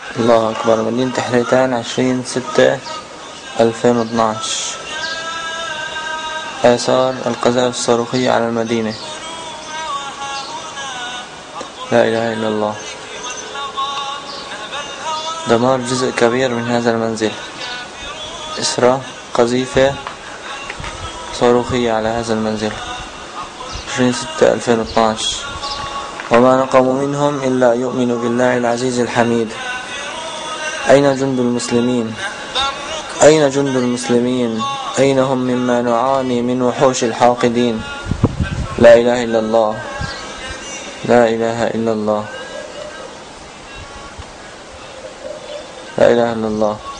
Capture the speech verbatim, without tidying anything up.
الله أكبر. مدينة حليتان عشرين ستة ألفين واثناعش. آثار القذائف الصاروخية على المدينة. لا إله إلا الله. دمار جزء كبير من هذا المنزل. إسراء قذيفة صاروخية على هذا المنزل. عشرين ستة ألفين واثناعش. وما نقموا منهم إلا يؤمنوا بالله العزيز الحميد. أين جند المسلمين؟ أين جند المسلمين؟ أين هم مما نعاني من وحوش الحاقدين؟ لا إله إلا الله. لا إله إلا الله. لا إله إلا الله.